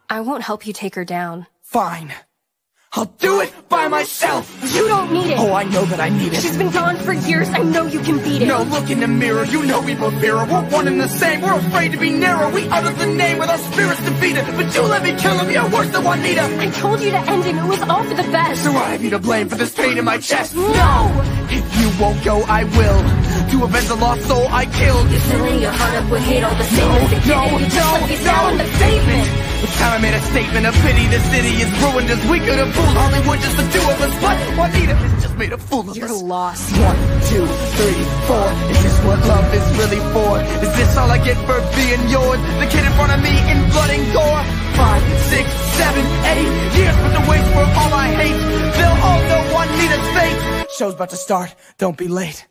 I won't help you take her down. Fine. I'll do it by myself! You don't need it! Oh, I know that I need it. She's been gone for years, I know you can beat it. No, look in the mirror, you know we both fear her. We're one and the same, we're afraid to be narrow. We utter the name with our spirits defeated. But you let me kill him, you're worse than Juanita. I told you to end him, it was all for the best. So I have you to blame for this pain in my chest. No! If you won't go, I will. To avenge the lost soul I killed. You're filling your heart up with hate all the same as they did, and you just left yourself in the basement. It's time I made a statement of pity. The city is ruined as we could have fooled Hollywood, just the two of us. But Juanita has just made a fool of us. You're lost. 1, 2, 3, 4. Is this what love is really for? Is this all I get for being yours? The kid in front of me in blood and gore. 5, 6, 7, 8 years put to waste for all I hate. They'll all know Juanita's fate. Show's about to start, don't be late.